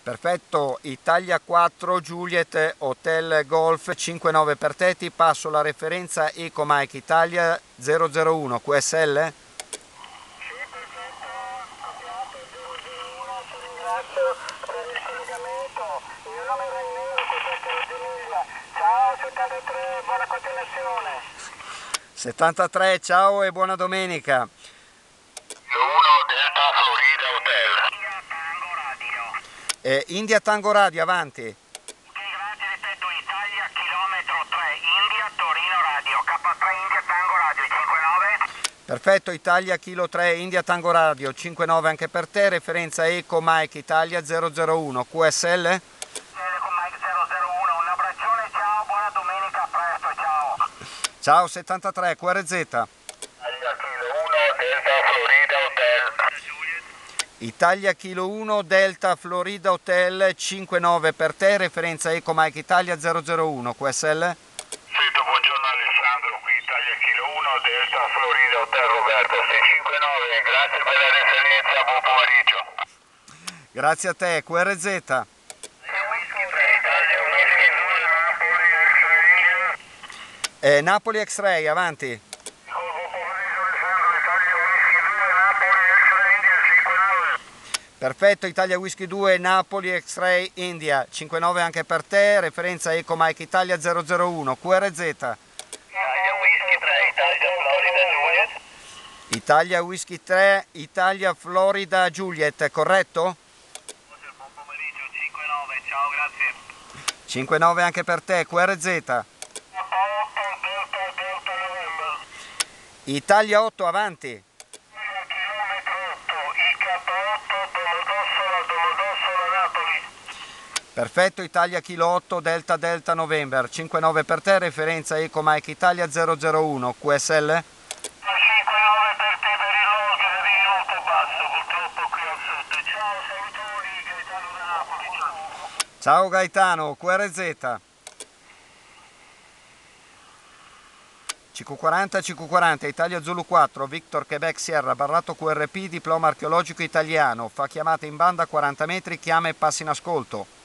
Perfetto, Italia 4, Juliet Hotel Golf 59 per te, ti passo la referenza Eco Mike Italia 001 QSL? Sì, perfetto, copiato 001, ti ringrazio per il collegamento, il mio nome è Ragnero, perfetto Emilia, ciao 73, buona continuazione. 73, ciao e buona domenica. 1 Delta Florida Hotel. India Tango Radio. India Tango Radio, avanti. Ok, grazie, ripeto, Italia chilometro 3, India Torino Radio, K3 India Tango Radio, 59. Perfetto, Italia Kilo 3, India Tango Radio 59 anche per te, referenza Eco Mike Italia 001 QSL? Telecom Mike 001, un abbraccione, ciao, buona domenica, a presto, ciao. Ciao 73, QRZ. Italia Kilo 1 Delta Florida Hotel. Italia Kilo 1 Delta Florida Hotel 59 per te, referenza Eco Mike Italia 001 QSL? Sento, buongiorno Alessandro, qui Italia Kilo 1 Delta Florida Hotel Roberto 659, grazie per la referenza, buon pomeriggio. Grazie a te, QRZ. Italia Whisky 2 Napoli X-Ray. Napoli X-Ray, avanti. Buon pomeriggio Alessandro, Italia Whisky 2 Napoli X-Ray India 59. Perfetto, Italia Whisky 2 Napoli X-Ray India 59 anche per te, referenza Eco Mike Italia 001 QRZ. Italia Whisky 3 Italia Florida Juliet. Italia Whisky 3 Italia Florida Juliet, corretto? Buon pomeriggio 59, ciao, grazie. 59 anche per te, QRZ. Delta November. Italia 8, avanti. Chilometro 8, IK8 Domodossola Napoli. Perfetto, Italia Kilo 8 Delta Delta November 59 per te, referenza Eco Mike Italia 001 QSL? 59 per te per il log, avevi molto basso purtroppo qui al sud. Ciao, salutoni, Gaetano da Napoli, ciao. Ciao Gaetano, QRZ. CQ40 Italia Zulu 4 Victor Quebec Sierra Barrato QRP diploma archeologico italiano, fa chiamata in banda a 40 metri, chiama e passi in ascolto.